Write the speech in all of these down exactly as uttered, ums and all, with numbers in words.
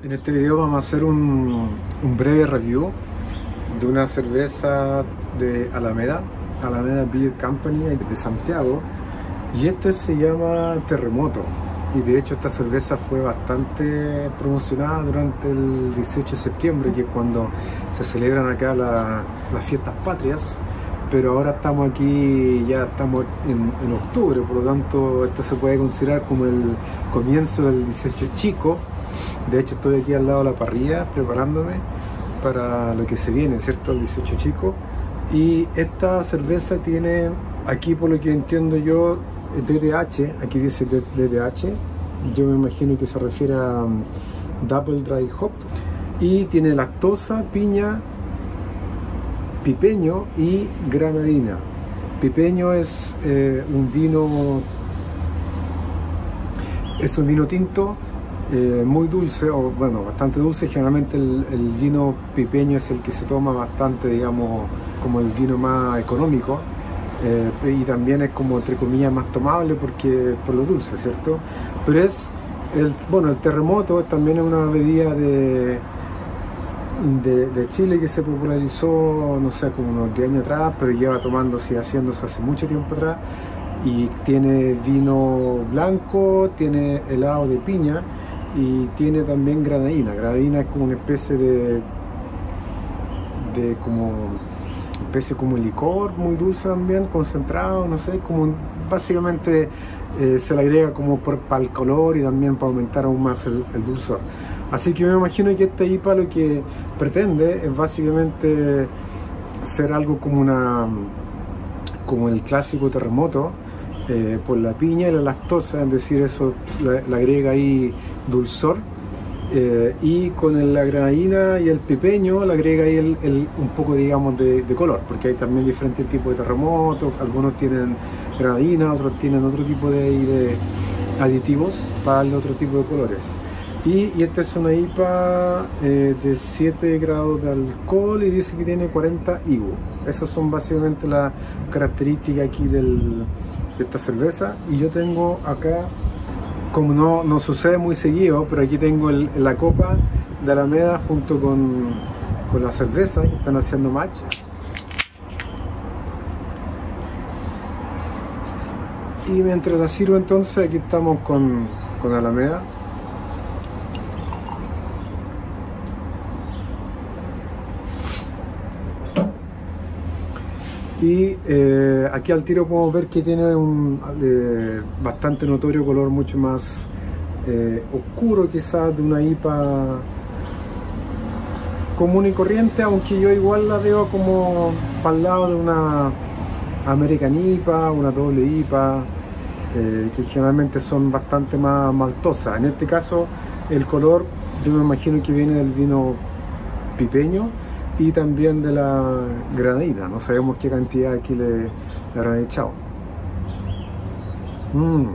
En este video vamos a hacer un, un breve review de una cerveza de Alameda, Alameda Beer Company de Santiago, y este se llama Terremoto. Y de hecho esta cerveza fue bastante promocionada durante el dieciocho de septiembre, que es cuando se celebran acá la, las fiestas patrias. Pero ahora estamos aquí, ya estamos en, en octubre, por lo tanto esto se puede considerar como el comienzo del dieciocho chico. De hecho estoy aquí al lado de la parrilla preparándome para lo que se viene, ¿cierto? El dieciocho chico. Y esta cerveza tiene, aquí por lo que entiendo yo, D D H, aquí dice D D H, yo me imagino que se refiere a um, Double Dry Hop, y tiene lactosa, piña, pipeño y granadina. Pipeño es eh, un vino, es un vino tinto eh, muy dulce, o bueno, bastante dulce. Generalmente el, el vino pipeño es el que se toma bastante, digamos, como el vino más económico. Eh, y también es como entre comillas más tomable porque por lo dulce, ¿cierto? Pero es el, bueno, el Terremoto también es una bebida de, de, de Chile que se popularizó, no sé, como unos diez años atrás, pero lleva tomándose y haciéndose hace mucho tiempo atrás, y tiene vino blanco, tiene helado de piña y tiene también granadina. Granadina es como una especie de de como especie como licor muy dulce también, concentrado, no sé, como básicamente eh, se le agrega como por, para el color y también para aumentar aún más el, el dulzor. Así que me imagino que esta I P A lo que pretende es básicamente ser algo como una como el clásico Terremoto, eh, por la piña y la lactosa, es decir, eso le, le agrega ahí dulzor. Eh, y con el, la granadina y el pipeño le agrega ahí el, el, un poco, digamos, de, de color, porque hay también diferentes tipos de terremotos. Algunos tienen granadina, otros tienen otro tipo de, de aditivos para darle otro tipo de colores. Y, y esta es una I P A eh, de siete grados de alcohol y dice que tiene cuarenta I B U. Esas son básicamente las características aquí del, de esta cerveza. Y yo tengo acá, como no, no sucede muy seguido, pero aquí tengo el, la copa de Alameda junto con, con la cerveza, que están haciendo match. Y mientras la sirvo, entonces aquí estamos con, con Alameda. Y eh, aquí al tiro podemos ver que tiene un eh, bastante notorio color, mucho más eh, oscuro quizás de una I P A común y corriente, aunque yo igual la veo como para el lado de una American I P A, una doble I P A, eh, que generalmente son bastante más maltosas. En este caso el color yo me imagino que viene del vino pipeño y también de la granadina. No sabemos qué cantidad aquí le, le habrán echado. Mm.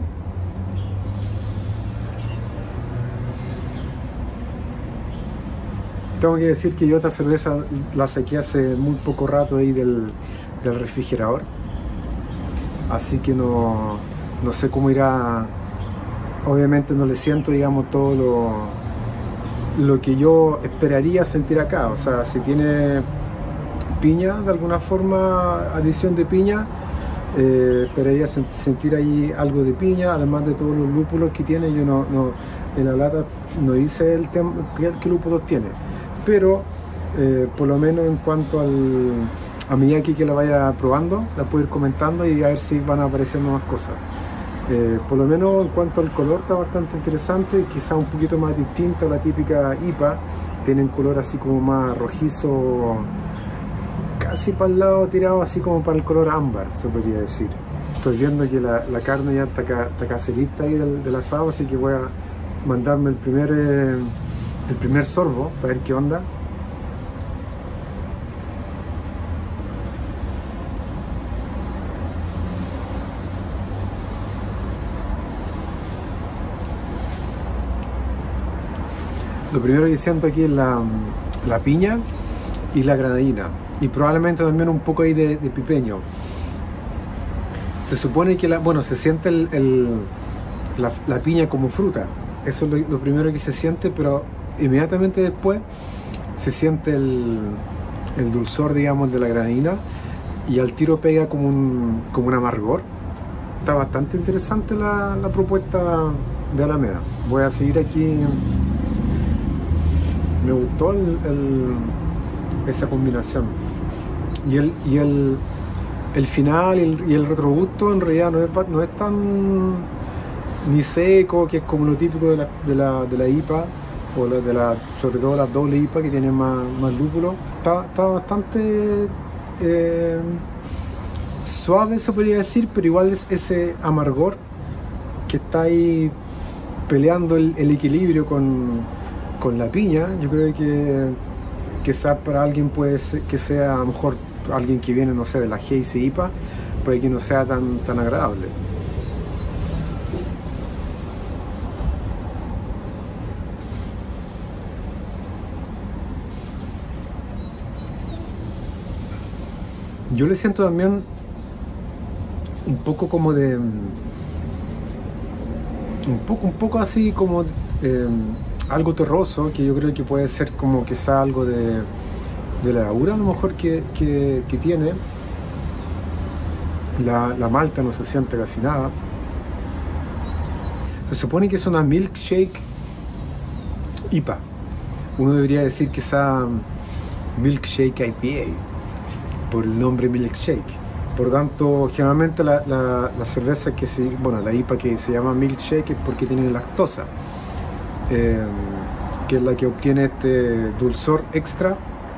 Tengo que decir que yo esta cerveza la saqué hace muy poco rato ahí del, del refrigerador, así que no, no sé cómo irá. Obviamente no le siento, digamos, todo lo lo que yo esperaría sentir acá. O sea, si tiene piña, de alguna forma, adición de piña, eh, esperaría sentir ahí algo de piña, además de todos los lúpulos que tiene. Yo no, no en la lata no dice el tema qué, qué lúpulos tiene, pero eh, por lo menos en cuanto al, a medida que la vaya probando, la puedo ir comentando y a ver si van apareciendo más cosas. Eh, por lo menos en cuanto al color está bastante interesante, quizá un poquito más distinta a la típica I P A. Tienen color así como más rojizo, casi para el lado tirado, así como para el color ámbar, se podría decir. Estoy viendo que la, la carne ya está, acá, está casi lista ahí del, del asado, así que voy a mandarme el primer, eh, el primer sorbo para ver qué onda. Lo primero que siento aquí es la, la piña y la granadina, y probablemente también un poco ahí de, de pipeño. Se supone que la, bueno, se siente el, el, la, la piña como fruta, eso es lo, lo primero que se siente, pero inmediatamente después se siente el, el dulzor, digamos, de la granadina, y al tiro pega como un, como un amargor. Está bastante interesante la, la propuesta de Alameda. Voy a seguir aquí. Me gustó el, el, esa combinación. Y el, y el, el final y el, y el retrogusto en realidad no es, no es tan ni seco, que es como lo típico de la, de la, de la I P A, o la, de la, sobre todo las doble I P A, que tienen más, más lúpulo. Está, está bastante eh, suave, se podría decir, pero igual es ese amargor que está ahí peleando el, el equilibrio con, con la piña. Yo creo que quizás para alguien puede ser que sea, a lo mejor alguien que viene, no sé, de la Hazy I P A, puede que no sea tan, tan agradable. Yo le siento también un poco como de un poco, un poco así como eh, algo terroso, que yo creo que puede ser como quizá algo de, de la levadura a lo mejor que, que, que tiene. La, la malta no se siente casi nada. Se supone que es una milkshake I P A. Uno debería decir quizá milkshake I P A por el nombre milkshake. Por lo tanto, generalmente la, la, la cerveza que se, bueno, la I P A que se llama milkshake es porque tiene lactosa, eh, que es la que obtiene este dulzor extra,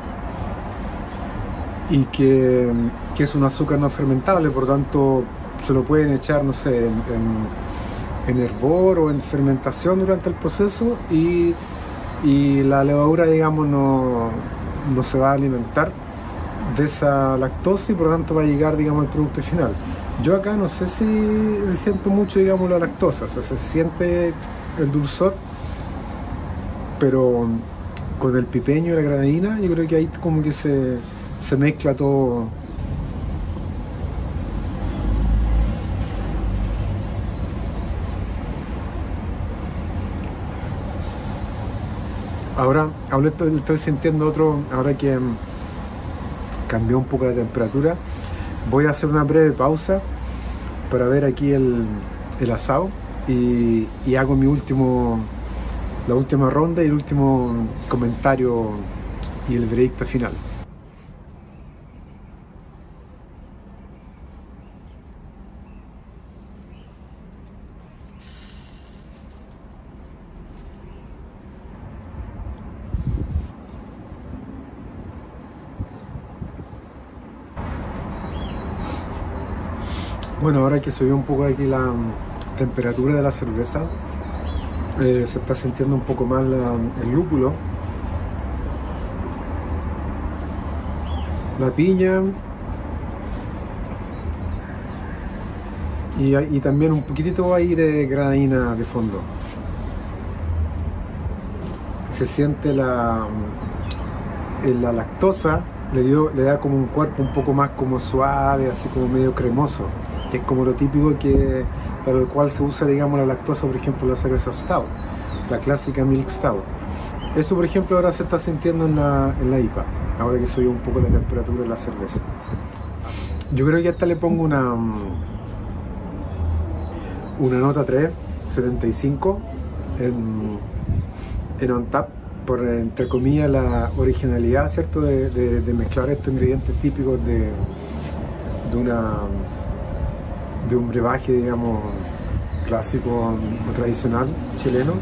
y que, que es un azúcar no fermentable. Por lo tanto, se lo pueden echar, no sé, en, en, en hervor o en fermentación durante el proceso, y, y la levadura, digamos, no, no se va a alimentar de esa lactosa, y por lo tanto va a llegar, digamos, al producto final. Yo acá no sé si siento mucho, digamos, la lactosa, o sea, se siente el dulzor, pero con el pipeño y la granadina yo creo que ahí como que se, se mezcla todo. Ahora, ahora estoy, estoy sintiendo otro, ahora que cambió un poco la temperatura, voy a hacer una breve pausa para ver aquí el, el asado, y, y hago mi último, la última ronda y el último comentario y el veredicto final. Bueno, ahora que subió un poco aquí la temperatura de la cerveza, eh, se está sintiendo un poco más la, el lúpulo, la piña, y, y también un poquitito ahí de granadina de fondo. Se siente la, la lactosa, le, dio, le da como un cuerpo un poco más como suave, así como medio cremoso, que es como lo típico que, para el cual se usa, digamos, la lactosa, por ejemplo, la cerveza stout, la clásica milk stout. Eso, por ejemplo, ahora se está sintiendo en la, en la I P A, ahora que subió un poco la temperatura de la cerveza. Yo creo que a esta le pongo una, una nota tres, setenta y cinco en, en on tap, por, entre comillas, la originalidad, ¿cierto?, de, de, de mezclar estos ingredientes típicos de, de una... de un brebaje, digamos, clásico o tradicional chileno.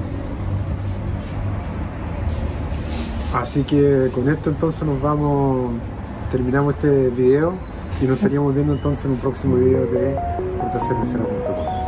Así que con esto entonces nos vamos, terminamos este video, y nos estaríamos viendo entonces en un próximo video de fruta cervecera punto com.